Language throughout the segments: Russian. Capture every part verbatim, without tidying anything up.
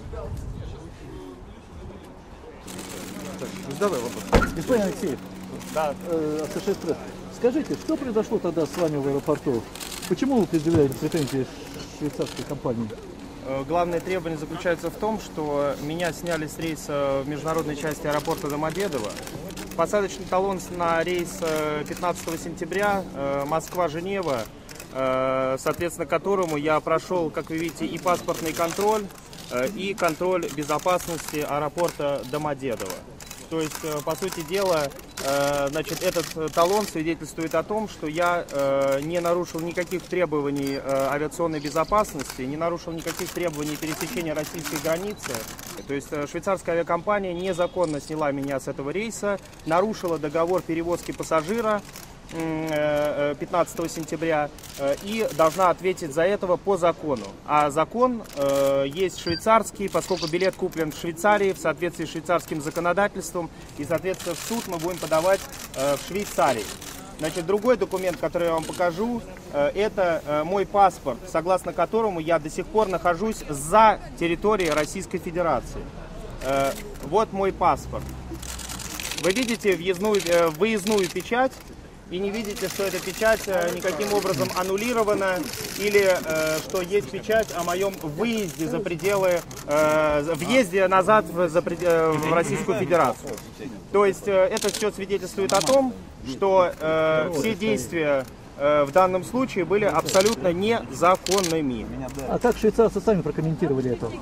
Господин Алексеев, да. э, скажите, что произошло тогда с вами в аэропорту? Почему вы предъявляете претензии швейцарской компании? Главное требование заключается в том, что меня сняли с рейса в международной части аэропорта Домодедово. Посадочный талон на рейс пятнадцатого сентября Москва-Женева, соответственно, которому я прошел, как вы видите, и паспортный контроль, и контроль безопасности аэропорта Домодедово. То есть, по сути дела, значит, этот талон свидетельствует о том, что я не нарушил никаких требований авиационной безопасности, не нарушил никаких требований пересечения российской границы. То есть швейцарская авиакомпания незаконно сняла меня с этого рейса, нарушила договор перевозки пассажира пятнадцатого сентября и должна ответить за этого по закону. А закон э, есть швейцарский, поскольку билет куплен в Швейцарии в соответствии с швейцарским законодательством, и, соответственно, в суд мы будем подавать э, в Швейцарии. Значит, другой документ, который я вам покажу, э, это э, мой паспорт, согласно которому я до сих пор нахожусь за территорией Российской Федерации. Э, вот мой паспорт. Вы видите въездную, э, выездную печать. И не видите, что эта печать никаким образом аннулирована, или э, что есть печать о моем выезде за пределы, э, въезде назад в, за, э, в Российскую Федерацию. То есть э, это все свидетельствует о том, что э, все действия э, в данном случае были абсолютно незаконными. А как швейцарцы сами прокомментировали это?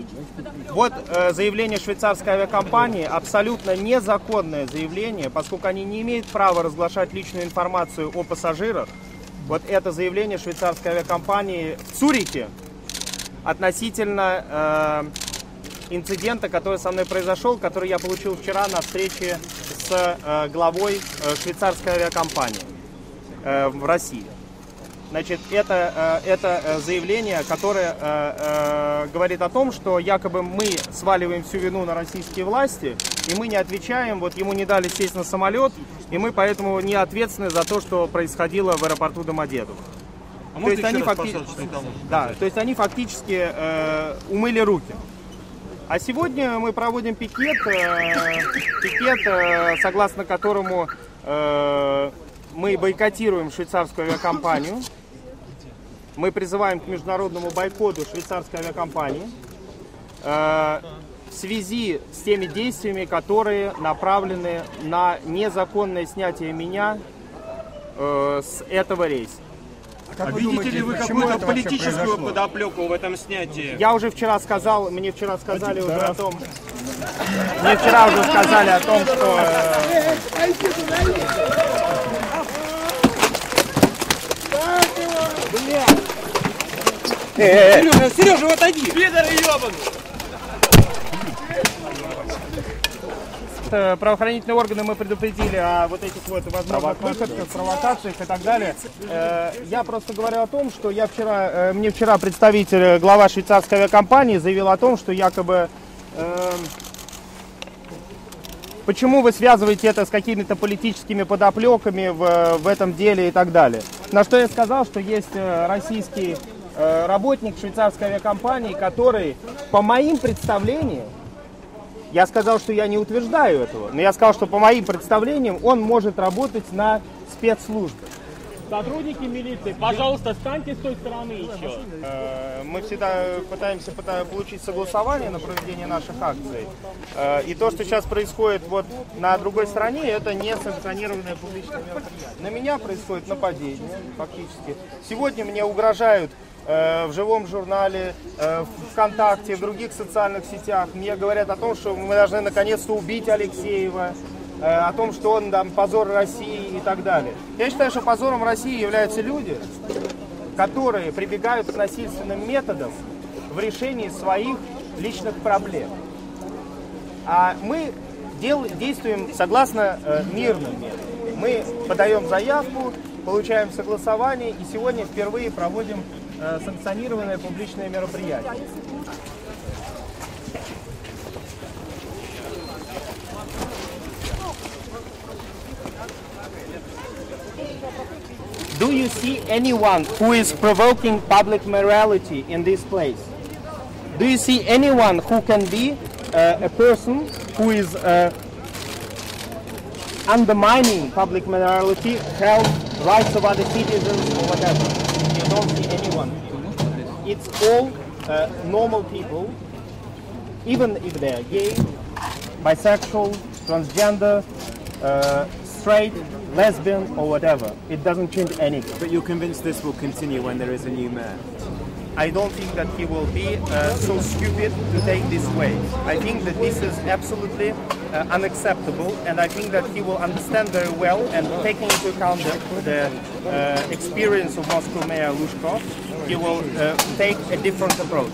Вот э, заявление швейцарской авиакомпании, абсолютно незаконное заявление, поскольку они не имеют права разглашать личную информацию о пассажирах. Вот это заявление швейцарской авиакомпании в Цюрихе относительно э, инцидента, который со мной произошел, который я получил вчера на встрече с э, главой э, швейцарской авиакомпании э, в России. Значит, это, это заявление, которое э, э, говорит о том, что якобы мы сваливаем всю вину на российские власти, и мы не отвечаем, вот ему не дали сесть на самолет, и мы поэтому не ответственны за то, что происходило в аэропорту Домодедово. А то, есть они факти... да, то есть они фактически э, умыли руки. А сегодня мы проводим пикет, э, пикет э, согласно которому э, мы бойкотируем швейцарскую авиакомпанию. Мы призываем к международному бойкоту швейцарской авиакомпании э, в связи с теми действиями, которые направлены на незаконное снятие меня э, с этого рейса. А видите думаете, ли вы какую-то политическую подоплеку в этом снятии? Я уже вчера сказал, мне вчера сказали уже о том, мне вчера уже сказали о том, что... Э, Э, э, Сережа, Сережа, вот отойди! Пидоры ебаные! Правоохранительные органы мы предупредили о вот этих вот возможных выходках, провокациях и так далее. Я просто говорю о том, что я вчера, мне вчера представитель, глава швейцарской авиакомпании заявил о том, что якобы э, почему вы связываете это с какими-то политическими подоплеками в, в этом деле и так далее. На что я сказал, что есть российский работник швейцарской авиакомпании, который, по моим представлениям, я сказал, что я не утверждаю этого, но я сказал, что по моим представлениям он может работать на спецслужбе. Сотрудники милиции, пожалуйста, встаньте с той стороны еще. Мы всегда пытаемся получить согласование на проведение наших акций. И то, что сейчас происходит вот на другой стороне, это не санкционированное публичное мероприятие. На меня происходит нападение, фактически. Сегодня мне угрожают в живом журнале, ВКонтакте, в других социальных сетях. Мне говорят о том, что мы должны наконец-то убить Алексеева, о том, что он там позор России и так далее. Я считаю, что позором России являются люди, которые прибегают к насильственным методам в решении своих личных проблем. А мы дел, действуем согласно э, мирным методам. Мы подаем заявку, получаем согласование и сегодня впервые проводим э, санкционированное публичное мероприятие. Do you see anyone who is provoking public morality in this place? Do you see anyone who can be uh, a person who is uh, undermining public morality, health, rights of other citizens or whatever? You don't see anyone. It's all uh, normal people, even if they are gay, bisexual, transgender, uh, straight, lesbian or whatever. It doesn't change anything. But you're convinced this will continue when there is a new mayor? I don't think that he will be uh, so stupid to take this way. I think that this is absolutely uh, unacceptable, and I think that he will understand very well, and taking into account the, the uh, experience of Moscow Mayor Luzhkov, he will uh, take a different approach.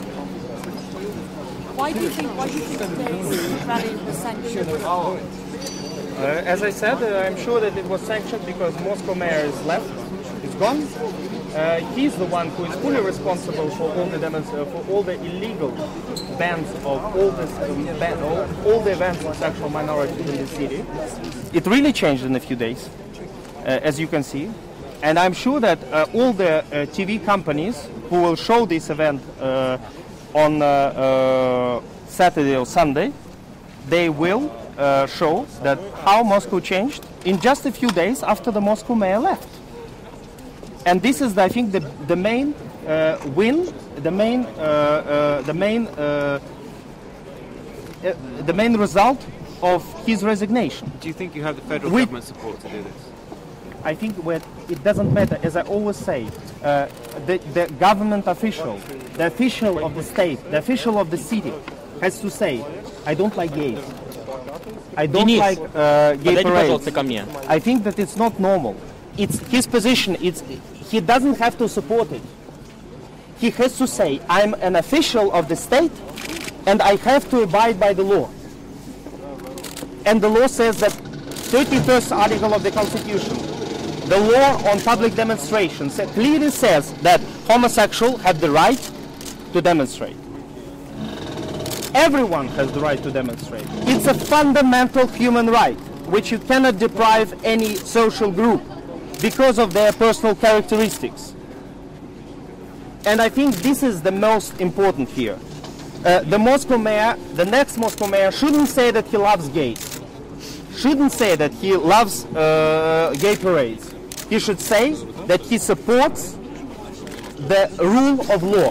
Why do you think, why do you think today's rally was sanctioned? Uh, as I said, uh, I'm sure that it was sanctioned because Moscow Mayor is left, is gone. Uh, he's the one who is fully responsible for all the demos, uh, for all the illegal bans of all, this, um, ban, all, all the events of sexual minorities in the city. It really changed in a few days, uh, as you can see. And I'm sure that uh, all the uh, T V companies who will show this event uh, on uh, uh, Saturday or Sunday, they will uh, show that how Moscow changed in just a few days after the Moscow mayor left. And this is, I think, the, the main uh, win, the main, uh, uh, the main, uh, uh, the main result of his resignation. Do you think you have the federal We, government support to do this? I think what, it doesn't matter, as I always say, uh, the, the government official, the official of the state, the official of the city has to say, I don't like gays. I don't Денис, like uh, gay parades. ко мне. I think that it's not normal. It's his position. It's, he doesn't have to support it. He has to say, I'm an official of the state and I have to abide by the law. And the law says that thirty-first article of the Constitution, the law on public demonstrations, clearly says that homosexuals have the right to demonstrate. Everyone has the right to demonstrate. It's a fundamental human right, which you cannot deprive any social group because of their personal characteristics. And I think this is the most important here. Uh, the Moscow mayor, the next Moscow mayor, shouldn't say that he loves gays. Shouldn't say that he loves uh, gay parades. He should say that he supports the rule of law.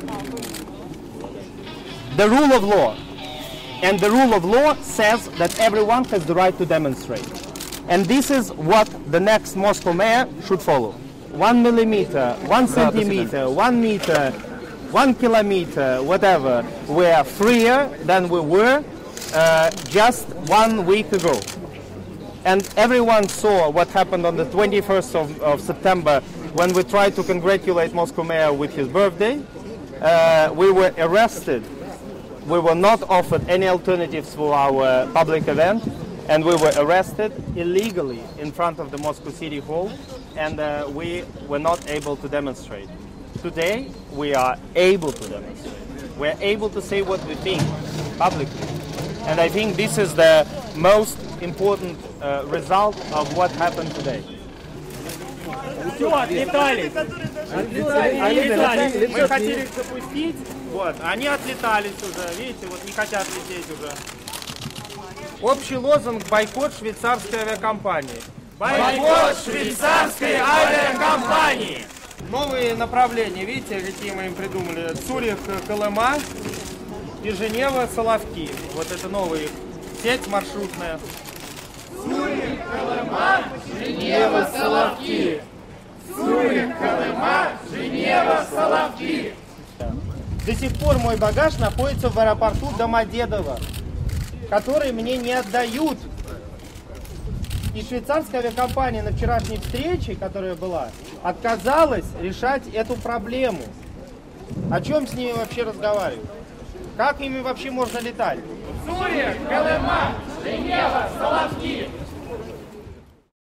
The rule of law. And the rule of law says that everyone has the right to demonstrate. And this is what the next Moscow mayor should follow. One millimeter, one centimeter, one meter, one kilometer, whatever. We are freer than we were uh, just one week ago. And everyone saw what happened on the twenty-first of, of September when we tried to congratulate Moscow mayor with his birthday. Uh, we were arrested. We were not offered any alternatives for our public event, and we were arrested illegally in front of the Moscow City Hall, and uh, we were not able to demonstrate. Today, we are able to demonstrate. We're able to say what we think publicly. And I think this is the most important uh, result of what happened today. Все, отлетались. Отлетались. Мы хотели их запустить, вот, они отлетались уже, видите, вот не хотят лететь уже. Общий лозунг «Бойкот швейцарской авиакомпании». Бойкот швейцарской авиакомпании! Новые направления, видите, какие мы им придумали. Цюрих, Колыма и Женева, Соловки. Вот это новая сеть маршрутная. Цюрих, Колыма, Женева, Соловки! Цюрих, Колыма, Женева, Соловки! До сих пор мой багаж находится в аэропорту Домодедово, который мне не отдают. И швейцарская авиакомпания на вчерашней встрече, которая была, отказалась решать эту проблему. О чем с ними вообще разговаривать? Как ими вообще можно летать? Цюрих, Колыма, Женева, Соловки!